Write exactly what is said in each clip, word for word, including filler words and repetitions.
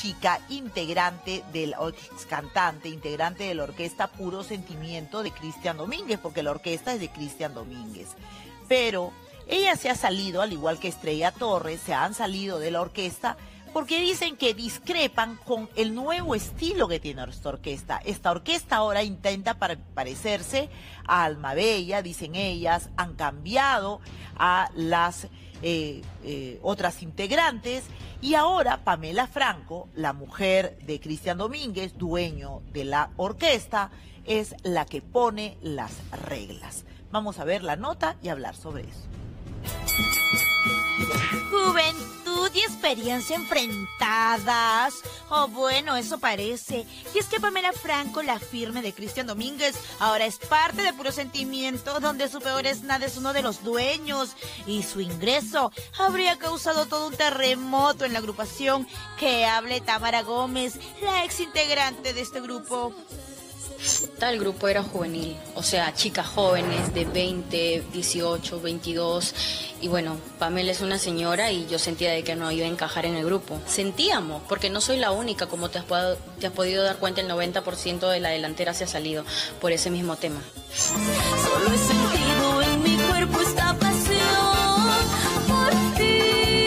chica integrante del ex cantante, integrante de la orquesta Puro Sentimiento de Cristian Domínguez, porque la orquesta es de Cristian Domínguez. Pero ella se ha salido, al igual que Estrella Torres, se han salido de la orquesta porque dicen que discrepan con el nuevo estilo que tiene esta orquesta. Esta orquesta ahora intenta parecerse a Alma Bella, dicen ellas, han cambiado a las eh, eh, otras integrantes, y ahora Pamela Franco, la mujer de Cristian Domínguez, dueño de la orquesta, es la que pone las reglas. Vamos a ver la nota y hablar sobre eso. Juventud y experiencia enfrentadas. Oh, bueno, eso parece. Y es que Pamela Franco, la firme de Cristian Domínguez, ahora es parte de Puro Sentimiento, donde su peor es nada es uno de los dueños. Y su ingreso habría causado todo un terremoto en la agrupación. Que hable Tamara Gómez, la ex integrante de este grupo. Tal grupo era juvenil, o sea, chicas jóvenes de veinte, dieciocho, veintidós, y bueno, Pamela es una señora y yo sentía de que no iba a encajar en el grupo. Sentíamos, porque no soy la única, como te has, te has podido dar cuenta, el noventa por ciento de la delantera se ha salido por ese mismo tema. Solo he sentido en mi cuerpo esta pasión por ti.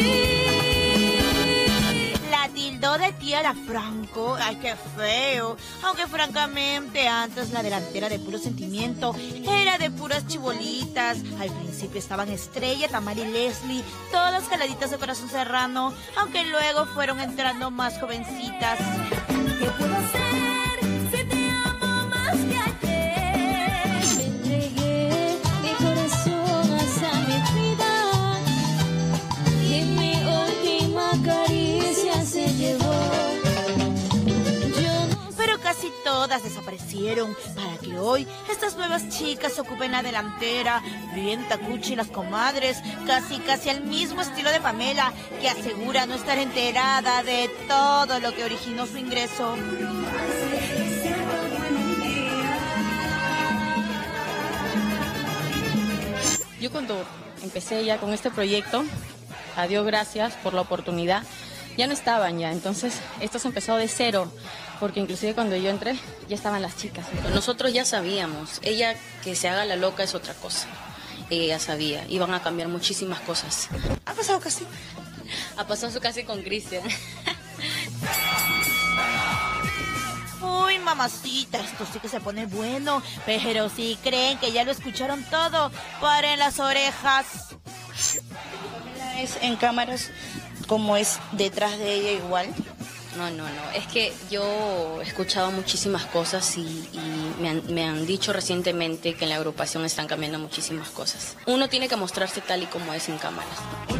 La tildó de tía la Franco, ay, qué feo. Aunque francamente antes la delantera de Puro Sentimiento era de puras chibolitas. Al principio estaban Estrella, Tamara y Leslie, todas caladitas de Corazón Serrano, aunque luego fueron entrando más jovencitas. ¿Qué puedo hacer si te amo más que ayer? Me entregué mi corazón hasta mi vida y mi última caricia se llevó. Casi todas desaparecieron para que hoy estas nuevas chicas ocupen la delantera. Bien Tacuchi y las comadres, casi casi al mismo estilo de Pamela, que asegura no estar enterada de todo lo que originó su ingreso. Yo cuando empecé ya con este proyecto, a Dios gracias por la oportunidad, ya no estaban ya, entonces esto se empezó de cero, porque inclusive cuando yo entré ya estaban las chicas. Nosotros ya sabíamos, ella que se haga la loca es otra cosa, ella sabía, iban a cambiar muchísimas cosas. ¿Ha pasado casi? Ha pasado su casi con Cristian. Uy, mamacita, esto sí que se pone bueno, pero si creen que ya lo escucharon todo, paren las orejas. Es en cámaras como es detrás de ella igual. No, no, no. Es que yo he escuchado muchísimas cosas y, y me, han, me han dicho recientemente que en la agrupación están cambiando muchísimas cosas. Uno tiene que mostrarse tal y como es en cámaras.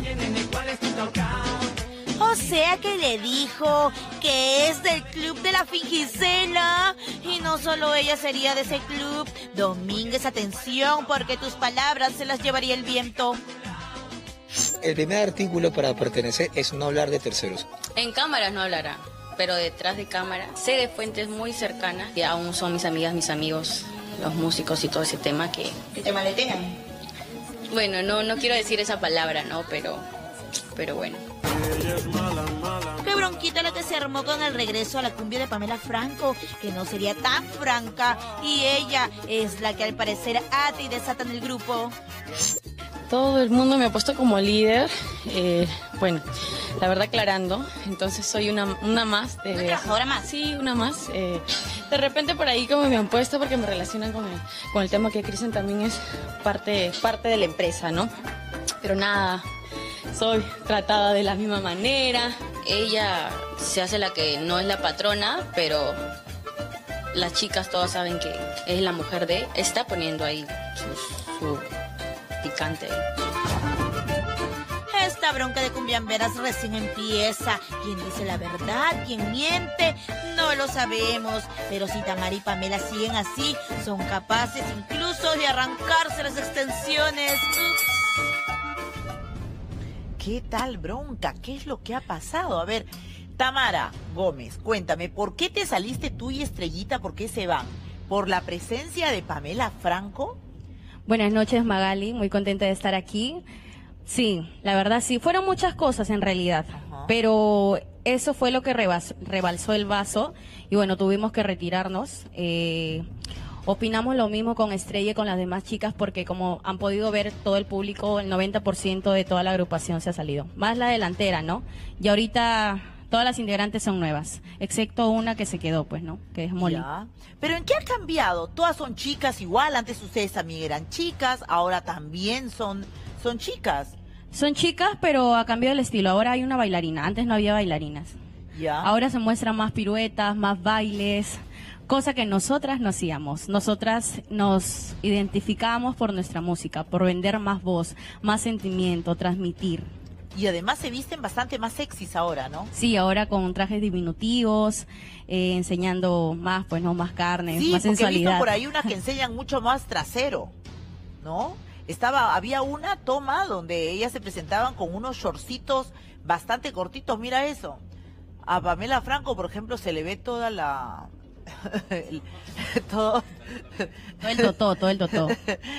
O sea que le dijo que es del club de la Fingicela. Y no solo ella sería de ese club. Domínguez, atención, porque tus palabras se las llevaría el viento. El primer artículo para pertenecer es no hablar de terceros. En cámaras no hablará, pero detrás de cámaras sé de fuentes muy cercanas, que aún son mis amigas, mis amigos, los músicos y todo ese tema que... ¿Que te maletean? Bueno, no, no quiero decir esa palabra, ¿no? Pero, pero bueno. Qué bronquita la que se armó con el regreso a la cumbia de Pamela Franco, que no sería tan franca, y ella es la que al parecer ata y desata en el grupo. Todo el mundo me ha puesto como líder, eh, bueno, la verdad aclarando, entonces soy una, una más. De, ¿Una trabajadora más? Sí, una más. Eh, de repente por ahí como me han puesto porque me relacionan con el, con el tema que Cristian también es parte, parte de la empresa, ¿no? Pero nada, soy tratada de la misma manera. Ella se hace la que no es la patrona, pero las chicas todas saben que es la mujer de... Está poniendo ahí su... su picante. Esta bronca de cumbiamberas recién empieza. ¿Quién dice la verdad? ¿Quién miente? No lo sabemos. Pero si Tamara y Pamela siguen así, son capaces incluso de arrancarse las extensiones. ¿Qué tal bronca? ¿Qué es lo que ha pasado? A ver, Tamara Gómez, cuéntame, ¿por qué te saliste tú y Estrellita? ¿Por qué se van? ¿Por la presencia de Pamela Franco? Buenas noches, Magali, muy contenta de estar aquí. Sí, la verdad sí, fueron muchas cosas en realidad, Ajá. pero eso fue lo que rebas, rebalsó el vaso y bueno, tuvimos que retirarnos. Eh, opinamos lo mismo con Estrella y con las demás chicas porque como han podido ver todo el público, el noventa por ciento de toda la agrupación se ha salido. Más la delantera, ¿no? Y ahorita todas las integrantes son nuevas, excepto una que se quedó, pues, ¿no? Que es Molly. Ya. Pero ¿en qué ha cambiado? Todas son chicas igual, antes ustedes también eran chicas, ahora también son, son chicas. Son chicas, pero ha cambiado el estilo. Ahora hay una bailarina, antes no había bailarinas. Ya. Ahora se muestran más piruetas, más bailes, cosa que nosotras no hacíamos. Nosotras nos identificábamos por nuestra música, por vender más voz, más sentimiento, transmitir. Y además se visten bastante más sexys ahora, ¿no? Sí, ahora con trajes diminutivos, eh, enseñando más, pues no, más carne, Sí, más porque he visto sensualidad. por ahí unas que enseñan mucho más trasero, ¿no? Estaba, había una toma donde ellas se presentaban con unos shortcitos bastante cortitos, mira eso. A Pamela Franco, por ejemplo, se le ve toda la... el- todo... Todo el totó, todo el totó.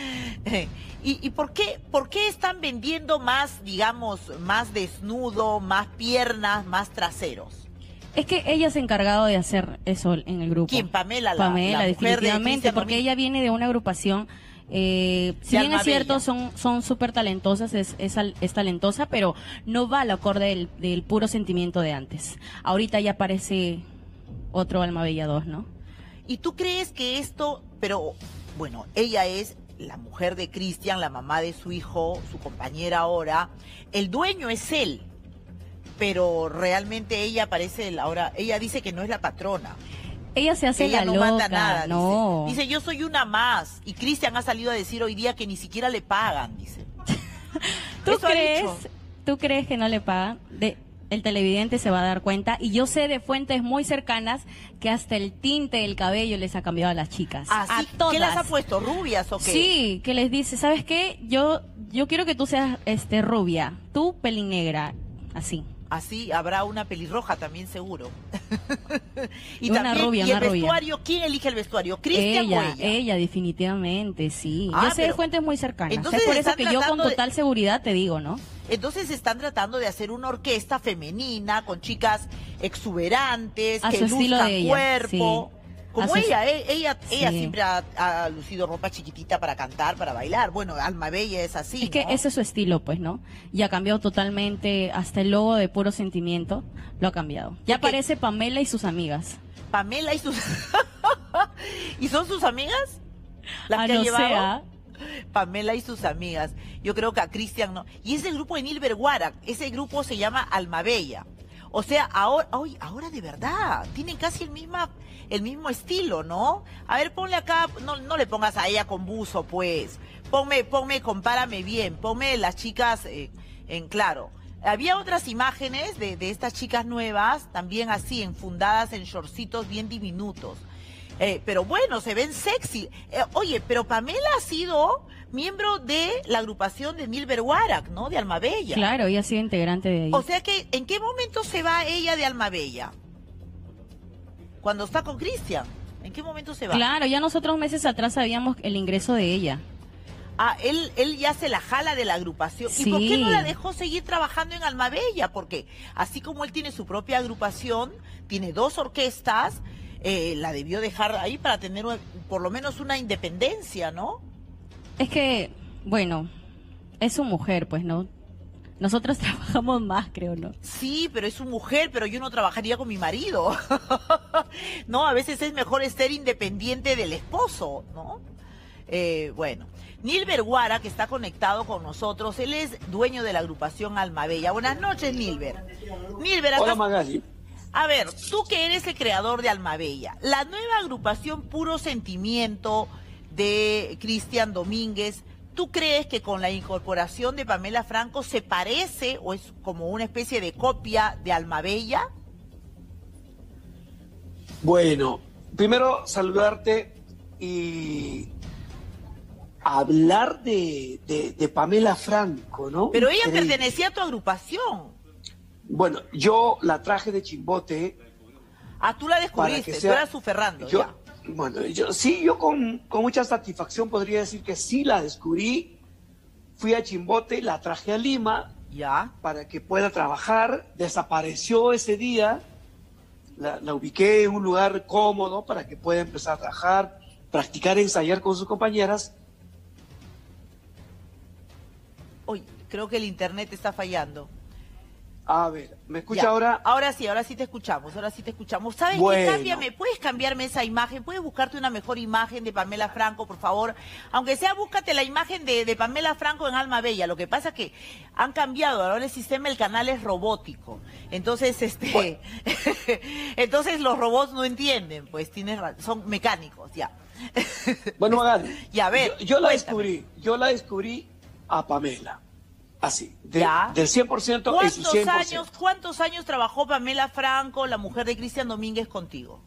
¿Y, y por qué, por qué están vendiendo más, digamos, más desnudo, más piernas, más traseros? Es que ella se ha encargado de hacer eso en el grupo. ¿Quién? Pamela, la, Pamela, la mujer de definitivamente, Cristian porque Domínguez. ella viene de una agrupación, eh, si De bien es cierto, Almabella. son son súper talentosas, es, es, al- es talentosa, pero no va al acorde del, del puro sentimiento de antes. Ahorita ya parece otro Almabella dos, ¿no? ¿Y tú crees que esto, pero bueno, ella es la mujer de Cristian, la mamá de su hijo, su compañera ahora, el dueño es él, pero realmente ella parece, el- ahora, ella dice que no es la patrona. Ella se hace Ella la no loca, manda nada, no. dice. Dice, yo soy una más. Y Cristian ha salido a decir hoy día que ni siquiera le pagan, dice. ¿Tú Eso ha crees, dicho. ¿Tú crees que no le pagan? De, el televidente se va a dar cuenta, y yo sé de fuentes muy cercanas que hasta el tinte del cabello les ha cambiado a las chicas. Así, a todas. ¿qué las ha puesto? ¿Rubias o qué? Sí, que les dice, ¿sabes qué? Yo yo quiero que tú seas este rubia, tú pelinegra, así. Así habrá una pelirroja también seguro. y Una también, rubia, ¿y el una rubia. vestuario? ¿Quién elige el vestuario? ¿Cristian o Ella, ella? ella definitivamente, sí. Ah, yo sé de pero- fuentes muy cercanas. entonces Es por eso están que yo con tratando de- total seguridad te digo, ¿no? Entonces están tratando de hacer una orquesta femenina con chicas exuberantes, A que su estilo luzcan de ella, cuerpo. sí. Como A su- ella, eh, ella, ella Sí. siempre ha, ha lucido ropa chiquitita para cantar, para bailar. Bueno, Almabella es así, Es que ¿no? ese es su estilo, pues, ¿no? Y ha cambiado totalmente, hasta el logo de puro sentimiento lo ha cambiado. Ya Porque- aparece Pamela y sus amigas. Pamela y sus... ¿Y son sus amigas? Las Ah, que ha no llevado. sé, ¿ah? Pamela y sus amigas. Yo creo que a Cristian no. Y es el grupo de Nilber Guara. Ese grupo se llama Almabella. O sea, ahora, hoy, ahora de verdad, tienen casi el misma, el mismo estilo, ¿no? A ver, ponle acá, no, no le pongas a ella con buzo, pues. Ponme, ponme, compárame bien, ponme las chicas eh, en claro. Había otras imágenes de, de estas chicas nuevas, también así, enfundadas en shortcitos bien diminutos. Eh, pero bueno, se ven sexy. Eh, oye, pero Pamela ha sido miembro de la agrupación de Nilber Guarac, ¿no? De Almabella. Claro, ella ha sido integrante de ahí. O sea que, ¿en qué momento se va ella de Almabella? Cuando está con Cristian. ¿En qué momento se va? Claro, ya nosotros meses atrás sabíamos el ingreso de ella. Ah, él, él ya se la jala de la agrupación. ¿Y por qué Sí. no la dejó seguir trabajando en Almabella? Porque así como él tiene su propia agrupación, tiene dos orquestas, eh, la debió dejar ahí para tener una- por lo menos una independencia, ¿no? Es que, bueno, es su mujer, pues, ¿no? Nosotros trabajamos más, creo, ¿no? Sí, pero es su mujer, pero yo no trabajaría con mi marido. No, a veces es mejor ser independiente del esposo, ¿no? Eh, bueno, Nilber Guara, que está conectado con nosotros, él es dueño de la agrupación Almabella. Buenas noches, Nilber. Nilber, acá- Hola Magali. a ver, tú que eres el creador de Almabella, la nueva agrupación Puro Sentimiento de Cristian Domínguez, ¿tú crees que con la incorporación de Pamela Franco se parece o es como una especie de copia de Almabella? Bueno, primero saludarte y hablar de, de, de Pamela Franco, ¿no? Pero ella Increíble. pertenecía a tu agrupación. Bueno, yo la traje de Chimbote. Ah, tú la para descubriste, que tú sea- eras su Ferrando, yo, ya. Bueno, yo sí, yo con, con mucha satisfacción podría decir que sí la descubrí. Fui a Chimbote, la traje a Lima Ya. para que pueda trabajar. Desapareció ese día, la, la ubiqué en un lugar cómodo para que pueda empezar a trabajar, practicar, ensayar con sus compañeras. Uy, creo que el internet está fallando. A ver, ¿me escucha Ya. ahora? Ahora sí, ahora sí te escuchamos, ahora sí te escuchamos. ¿Sabes Bueno. qué? Cámbiame, ¿puedes cambiarme esa imagen? ¿Puedes buscarte una mejor imagen de Pamela Franco, por favor? Aunque sea, búscate la imagen de, de Pamela Franco en Alma Bella. Lo que pasa es que han cambiado, ahora el sistema, el canal es robótico. Entonces, este, entonces los robots no entienden, pues tienes razón, son mecánicos, ya. Bueno, Magali, Ya, a ver, yo, yo la cuéntame. descubrí, yo la descubrí a Pamela, así, de- Ya. del cien por ciento en su ¿Cuántos cien por ciento. años, ¿Cuántos años trabajó Pamela Franco, la mujer de Cristian Domínguez, contigo?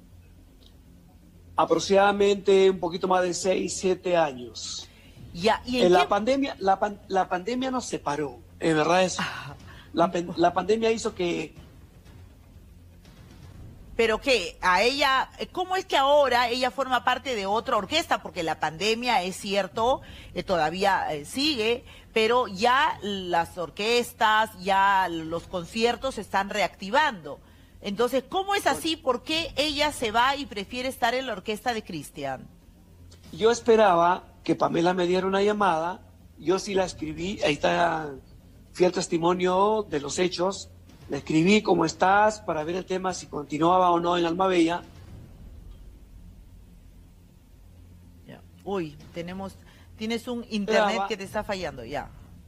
Aproximadamente un poquito más de seis, siete años. Ya, ¿y en En la qué- pandemia, la, pan- la pandemia nos separó, en verdad es. Ah. La, pen- la pandemia hizo que Pero que a ella, ¿cómo es que ahora ella forma parte de otra orquesta? Porque la pandemia, es cierto, eh, todavía eh, sigue, pero ya las orquestas, ya los conciertos se están reactivando. Entonces, ¿cómo es así? ¿Por qué ella se va y prefiere estar en la orquesta de Cristian? yo esperaba que Pamela me diera una llamada, yo sí la escribí, ahí está fiel testimonio de los hechos, le escribí cómo estás para ver el tema si continuaba o no en Alma Bella. Ya. Uy, tenemos, tienes un internet Graba. que te está fallando, ya.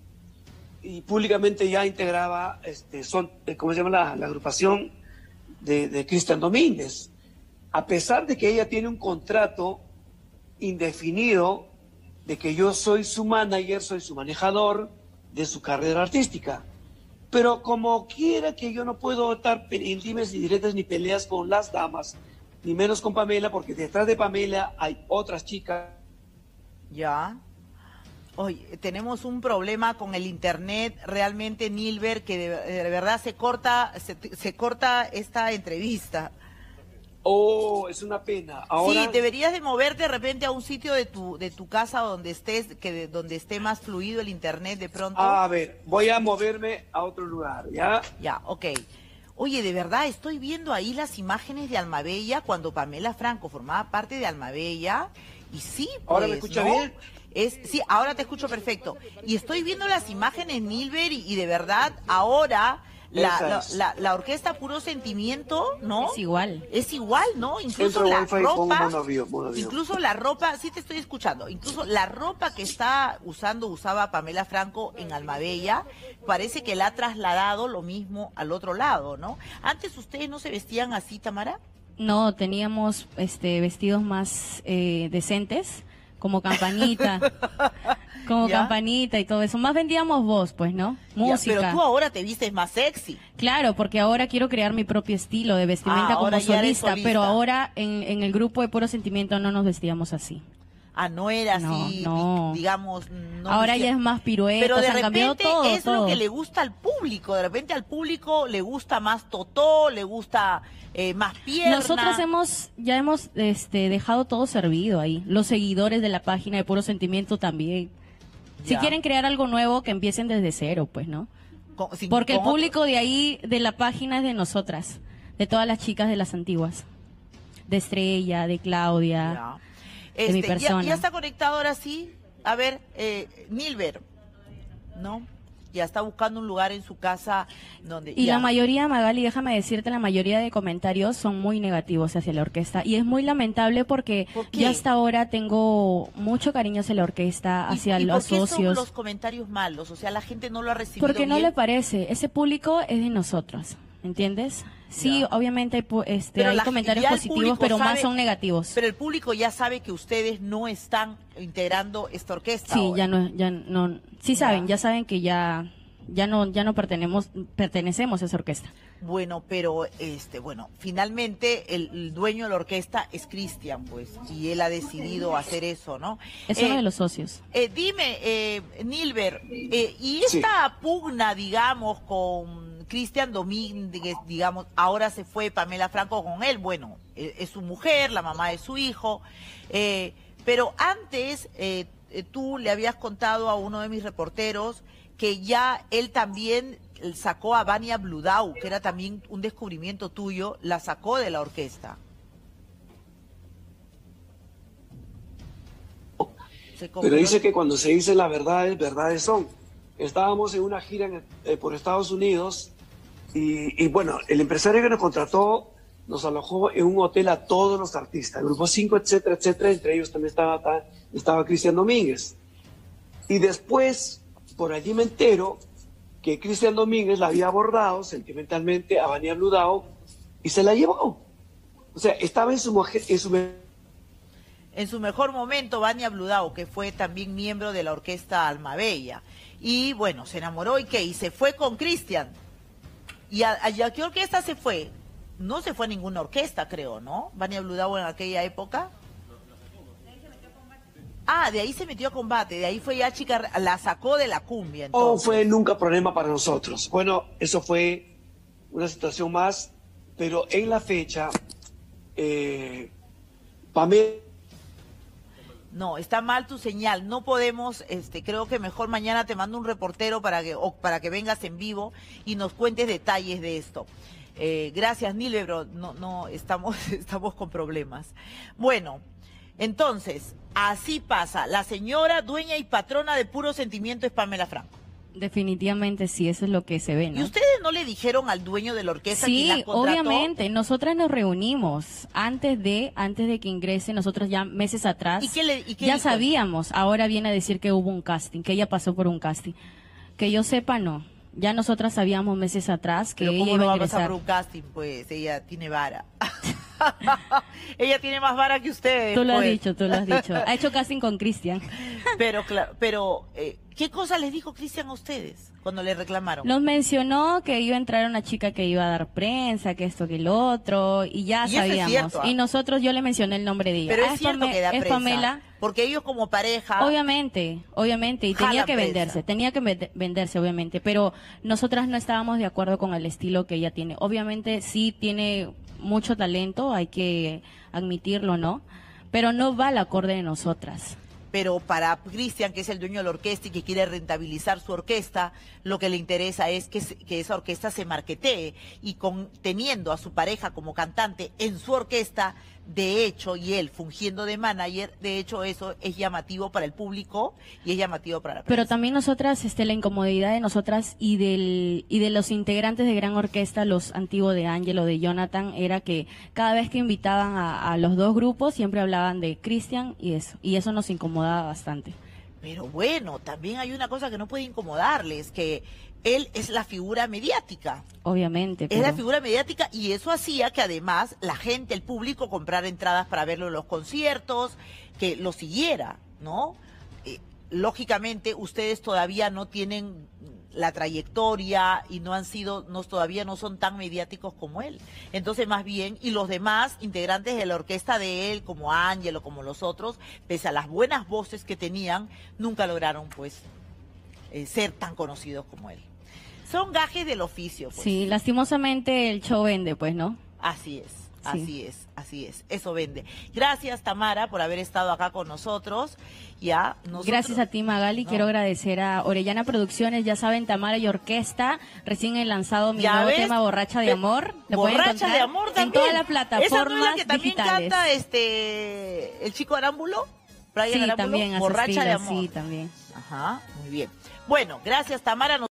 Y públicamente ya integraba, este, son, eh, ¿cómo se llama la, la agrupación de, de Cristian Domínguez? A pesar de que ella tiene un contrato indefinido de que yo soy su manager, soy su manejador de su carrera artística. Pero como quiera que yo no puedo estar en dimes ni diretes ni peleas con las damas, ni menos con Pamela, porque detrás de Pamela hay otras chicas. Ya. Hoy tenemos un problema con el internet, realmente, Nilber, que de, de verdad se corta, se, se corta esta entrevista. Oh, es una pena. Ahora, Sí, deberías de moverte de repente a un sitio de tu de tu casa donde estés, que de- donde esté más fluido el internet de pronto. a ver, voy a moverme a otro lugar, ¿ya? Ya, ok. Oye, de verdad, estoy viendo ahí las imágenes de Almabella cuando Pamela Franco formaba parte de Almabella. Y sí, pues, ¿Ahora me escucha ¿no? bien? Es, sí, ahora te escucho perfecto. Y estoy viendo las imágenes, Nilber, y, y de verdad, ahora la, Esa la, es. la- la orquesta Puro Sentimiento, ¿no? Es igual. Es igual, ¿no? Incluso Entro la Wi-Fi y pongo ropa, monovío, monovío. incluso la ropa, sí te estoy escuchando, incluso la ropa que está usando, usaba Pamela Franco en Almabella, parece que la ha trasladado lo mismo al otro lado, ¿no? Antes ustedes no se vestían así, Tamara. No, teníamos este vestidos más eh, decentes, como campanita, como ¿Ya? campanita y todo eso. Más vendíamos voz, pues, ¿no? Ya, Música. pero tú ahora te vistes más sexy. Claro, porque ahora quiero crear mi propio estilo de vestimenta Ah, ahora como ya eres solista, solista. pero ahora en, en el grupo de Puro Sentimiento no nos vestíamos así. Ah, no era No, así, no. digamos. No ahora vestía- ya es más piruetas, Pero de han cambiado repente todo, es lo todo. que le gusta al público. De repente al público le gusta más totó, le gusta eh, más pierna. Nosotros hemos, ya hemos este, dejado todo servido ahí. Los seguidores de la página de Puro Sentimiento también. Si Ya. quieren crear algo nuevo, que empiecen desde cero, pues, ¿no? Con- sin- Porque el con otro- público de ahí, de la página, es de nosotras, de todas las chicas de las antiguas. De Estrella, de Claudia. Ya. de mi Este, ya- persona. Ya, está conectado ahora sí. A ver, eh, Nilber, ¿no? Ya está buscando un lugar en su casa donde... Y ya. la mayoría, Magali, déjame decirte, la mayoría de comentarios son muy negativos hacia la orquesta. Y es muy lamentable porque ¿Por qué? ya hasta ahora tengo mucho cariño hacia la orquesta, ¿Y- hacia y los por qué son socios. los comentarios malos? O sea, la gente no lo ha recibido Porque no bien. le parece, ese público es de nosotros, ¿entiendes? Sí, Ya. obviamente hay, pu- este, Pero hay la- comentarios ya el positivos, público pero más sabe- son negativos. Pero el público ya sabe que ustedes no están integrando esta orquesta. Sí, ahora. ya no, ya no, sí Ya. saben, ya saben que ya, ya no, ya no pertenecemos, pertenecemos a esa orquesta. Bueno, pero este, bueno, finalmente el, el dueño de la orquesta es Cristian, pues, y él ha decidido hacer eso, ¿no? Es Eh, uno de los socios. eh, dime, eh, Nilber, eh, y esta pugna, digamos, con Cristian Domínguez, digamos, ahora se fue Pamela Franco con él, bueno, eh, es su mujer, la mamá de su hijo, eh, pero antes eh, eh, tú le habías contado a uno de mis reporteros que ya él también sacó a Vania Bludau, que era también un descubrimiento tuyo, la sacó de la orquesta. Pero dice que cuando se dicen las verdades, verdades son. Estábamos en una gira en, eh, por Estados Unidos y, y bueno, el empresario que nos contrató nos alojó en un hotel a todos los artistas, Grupo cinco, etcétera, etcétera, entre ellos también estaba, estaba Cristian Domínguez. Y después, por allí me entero que Cristian Domínguez la había abordado sentimentalmente a Vania Bludau y se la llevó. O sea, estaba en su, en su En su mejor momento, Vania Bludau, que fue también miembro de la orquesta Almabella. Y bueno, se enamoró y qué, y se fue con Cristian. ¿Y a, a, a qué orquesta se fue? No se fue a ninguna orquesta, creo, ¿no? Vania Bludau en aquella época. Ah, de ahí se metió a Combate, de ahí fue ya chica, la sacó de la cumbia. Entonces. No fue nunca problema para nosotros. Bueno, eso fue una situación más, pero en la fecha, eh, Pamela... No, está mal tu señal, no podemos, este, creo que mejor mañana te mando un reportero para que, o para que vengas en vivo y nos cuentes detalles de esto. Eh, gracias, Nilebro, no, no, estamos, estamos con problemas. Bueno, entonces, así pasa, la señora dueña y patrona de Puro Sentimiento es Pamela Franco. Definitivamente sí, eso es lo que se ve, ¿no? ¿Y ustedes no le dijeron al dueño de la orquesta sí, que la contrató? Obviamente, nosotras nos reunimos antes de antes de que ingrese, nosotros ya meses atrás, ¿Y qué le, y qué ya dijo? sabíamos, ahora viene a decir que hubo un casting, que ella pasó por un casting. Que yo sepa, no. Ya nosotras sabíamos meses atrás que Pero ella ¿cómo iba no a va a pasar ingresar. por un casting? Pues ella tiene vara. Ella tiene más vara que ustedes. Tú lo has pues. dicho, tú lo has dicho. Ha hecho casting con Cristian. Pero, claro, pero eh, ¿qué cosa les dijo Cristian a ustedes cuando le reclamaron? Nos mencionó que iba a entrar una chica que iba a dar prensa, que esto, que el otro, y ya Y eso es sabíamos. cierto, ¿ah? Y nosotros, yo le mencioné el nombre de ella. Pero Ah, es cierto Pame- que da es prensa. Pamela. Porque ellos como pareja... Obviamente, obviamente, y Jala tenía que prensa. venderse, tenía que vende- venderse, obviamente, pero nosotras no estábamos de acuerdo con el estilo que ella tiene. Obviamente sí tiene mucho talento, hay que admitirlo, ¿no? Pero no va al acorde de nosotras. Pero para Cristian, que es el dueño de la orquesta y que quiere rentabilizar su orquesta, lo que le interesa es que, se- que esa orquesta se marketee. Y con, teniendo a su pareja como cantante en su orquesta, de hecho, y él fungiendo de manager, de hecho eso es llamativo para el público y es llamativo para la prensa. Pero también nosotras, este, la incomodidad de nosotras y del y de los integrantes de Gran Orquesta, los antiguos de Ángelo, de Jonathan, era que cada vez que invitaban a, a los dos grupos siempre hablaban de Cristian y eso, y eso nos incomodaba bastante. Pero bueno, también hay una cosa que no puede incomodarles, que él es la figura mediática. Obviamente. Es la pero- figura mediática y eso hacía que además la gente, el público, comprara entradas para verlo en los conciertos, que lo siguiera, ¿no? Eh, lógicamente ustedes todavía no tienen la trayectoria y no han sido, no, todavía no son tan mediáticos como él. Entonces más bien, y los demás integrantes de la orquesta de él, como Ángelo, como los otros, pese a las buenas voces que tenían, nunca lograron pues eh, ser tan conocidos como él. Son gajes del oficio, pues. Sí, lastimosamente el show vende, pues, ¿no? Así es, Sí. así es, así es. Eso vende. Gracias, Tamara, por haber estado acá con nosotros. Ya, nosotros... Gracias a ti, Magali. No. Quiero agradecer a Orellana Producciones. Ya saben, Tamara y Orquesta. Recién he lanzado mi ¿Ya nuevo ves? tema, Borracha de Ve- Amor. Lo pueden Borracha encontrar de Amor también. en todas las ¿Esa no es plataformas la que también digitales. canta este, el chico Arámbulo? Brian Sí, Arámbulo. también. hace Borracha de estilo, Amor. Sí, también. Ajá, muy bien. Bueno, gracias, Tamara. Nos